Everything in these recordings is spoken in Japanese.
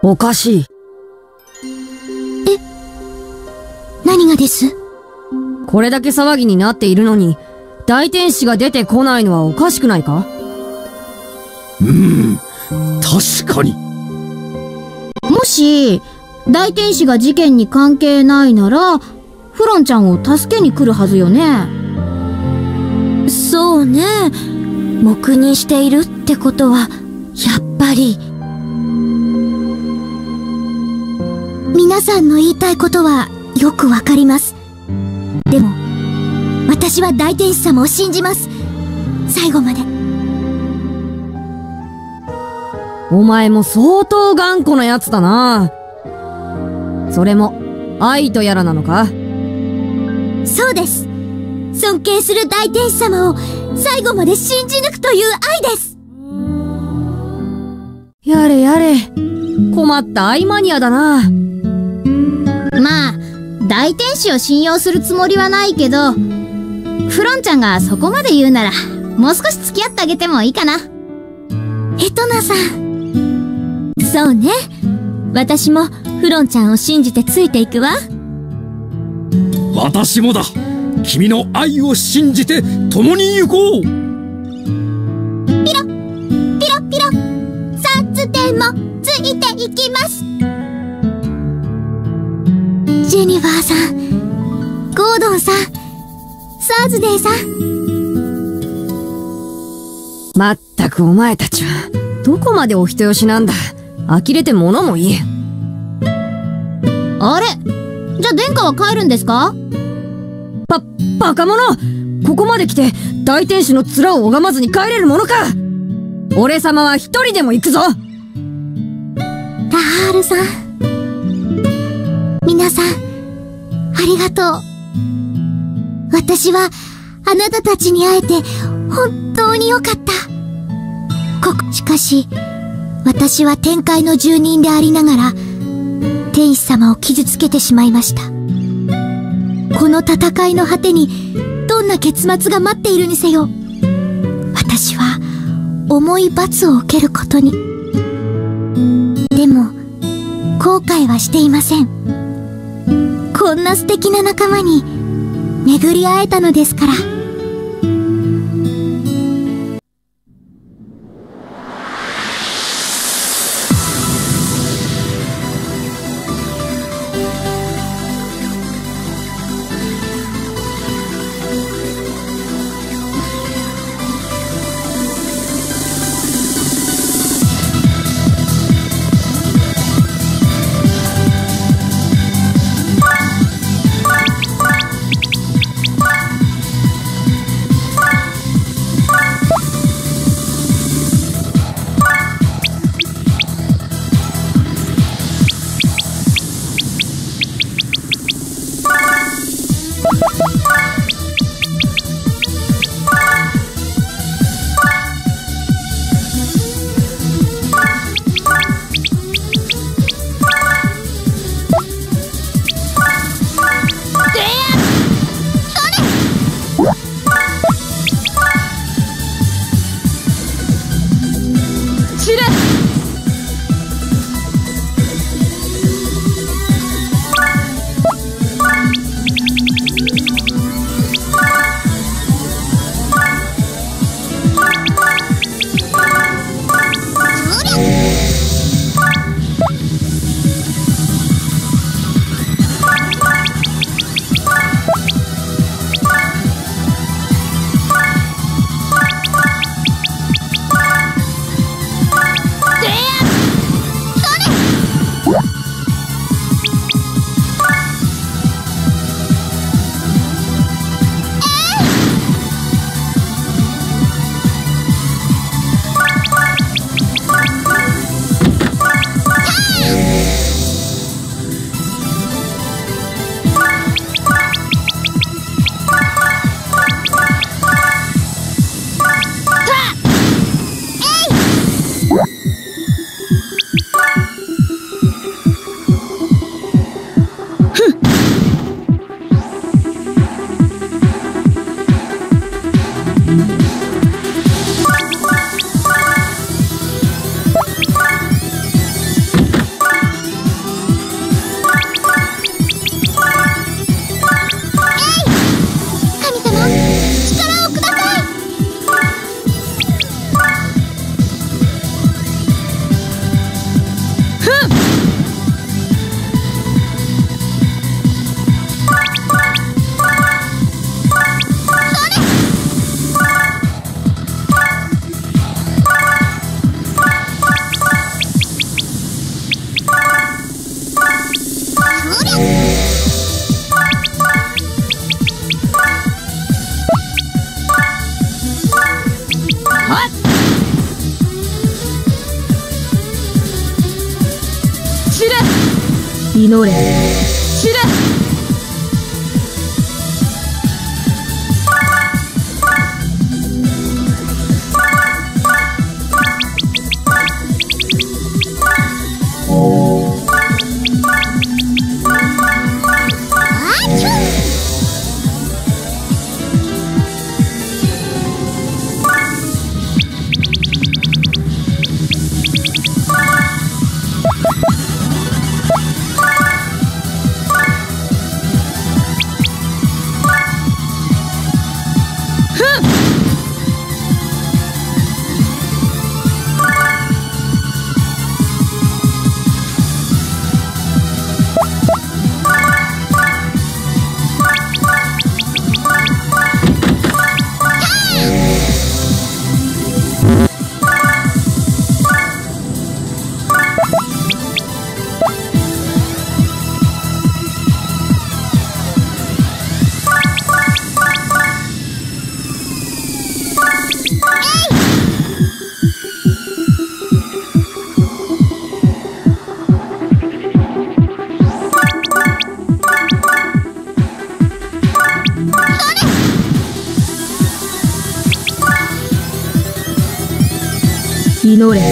おかしい。 何がです？ これだけ騒ぎになっているのに、大天使が出てこないのはおかしくないか？ 確かに。 もし、大天使が事件に関係ないなら、フロンちゃんを助けに来るはずよね。そうね。黙認しているってことは、やっぱり。皆さんの言いたいことはよくわかります。でも、私は大天使様を信じます。最後まで。 お前も相当頑固なやつだな。それも、愛とやらなのか？ そうです。尊敬する大天使様を最後まで信じ抜くという愛です。 やれやれ。困った愛マニアだな。 まあ、大天使を信用するつもりはないけど、フロンちゃんがそこまで言うなら、もう少し付き合ってあげてもいいかな。エトナさん。そうね。私もフロンちゃんを信じてついていくわ。 私もだ。君の愛を信じて共に行こう。 ピロピロピロ、サツでもついていきます。ジェニファーさん、ゴードンさん、サーズデーさん。 まったくお前たちは、どこまでお人よしなんだ。呆れて物も言え。 あれ？じゃあ殿下は帰るんですか？ バカ者！ここまで来て、大天使の面を拝まずに帰れるものか！俺様は一人でも行くぞ！ ラハールさん。皆さん、ありがとう。私は、あなたたちに会えて、本当によかった。しかし、私は天界の住人でありながら、天使様を傷つけてしまいました。この戦いの果てに、どんな結末が待っているにせよ、私は、重い罰を受けることに。でも、後悔はしていません。こんな素敵な仲間に、巡り会えたのですから。 祈れ知れ。祈れ。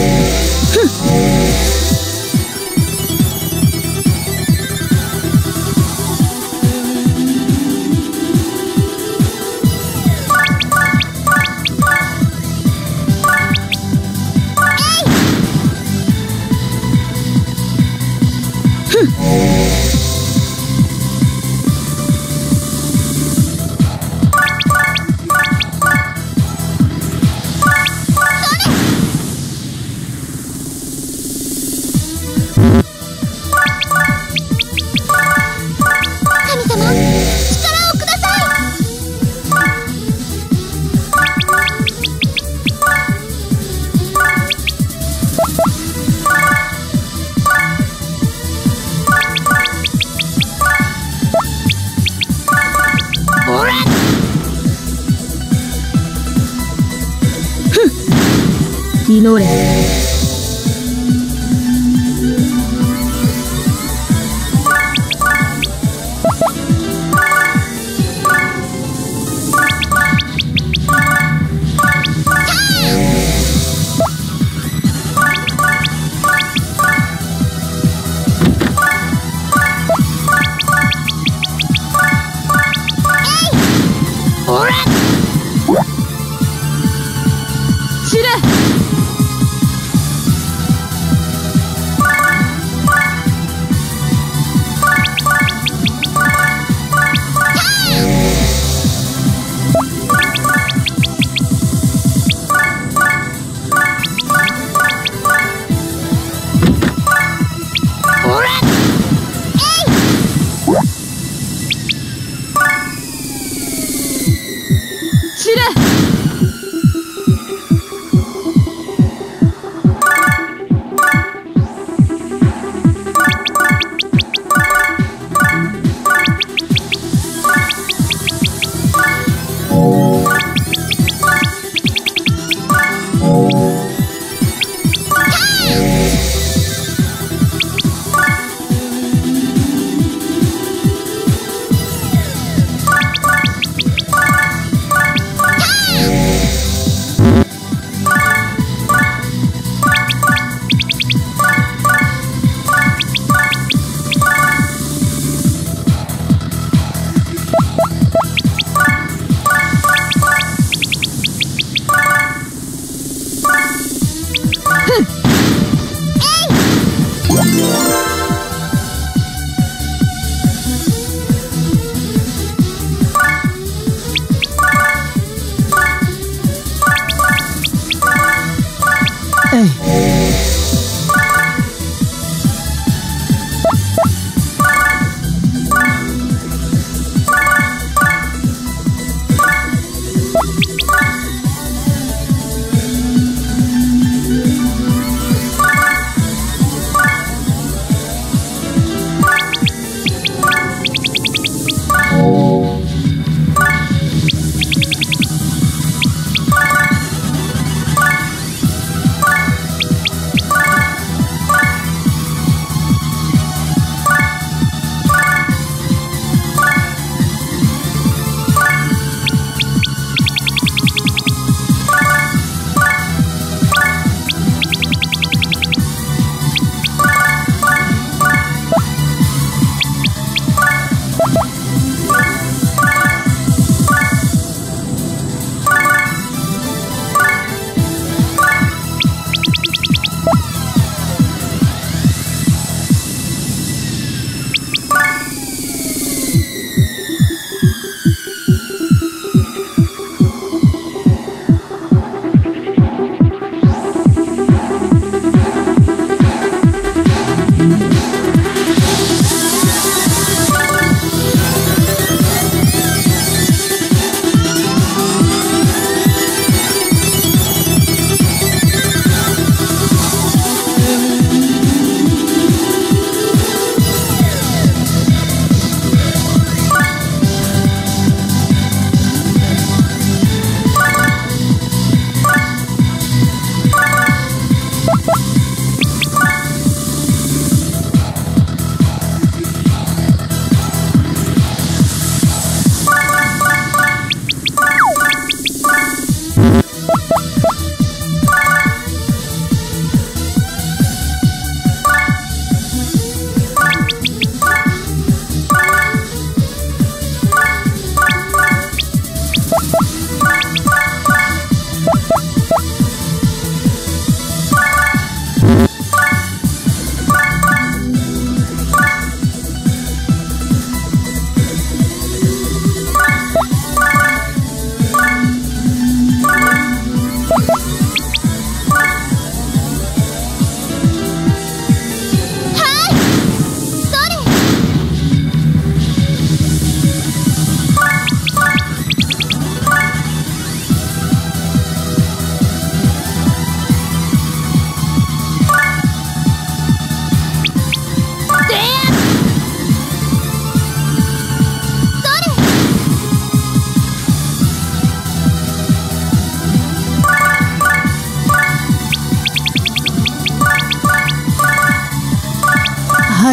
祈れ。知れ。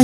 さい。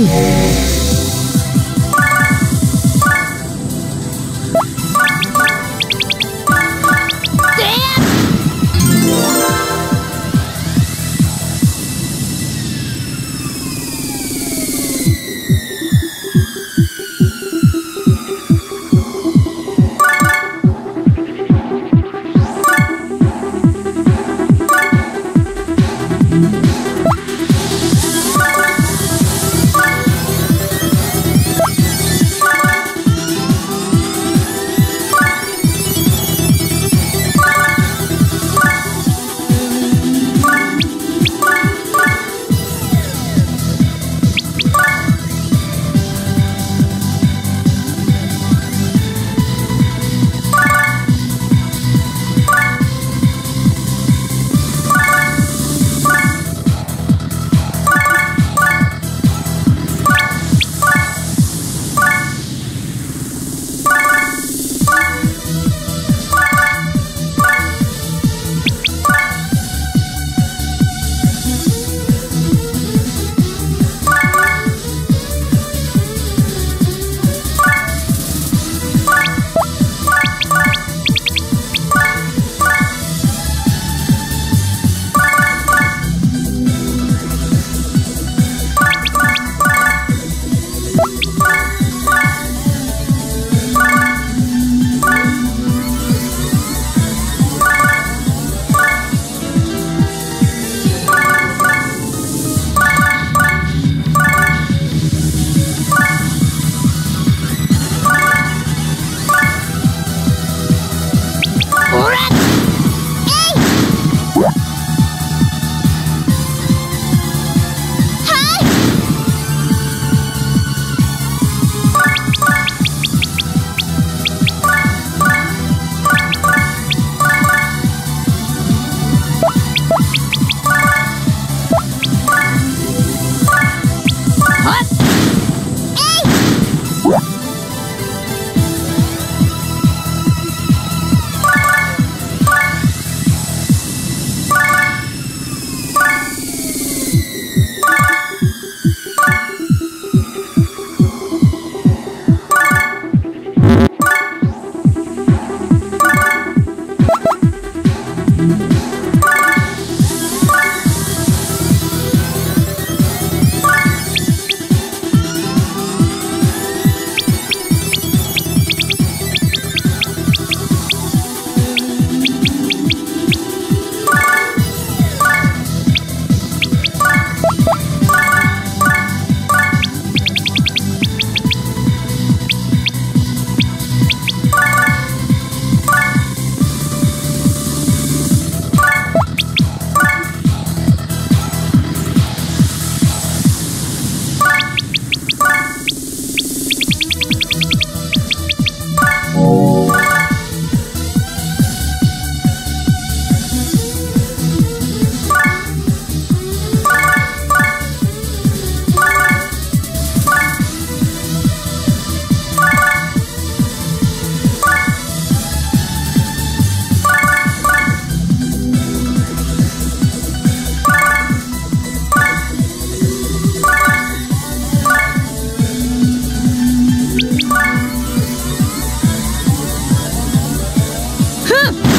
ふん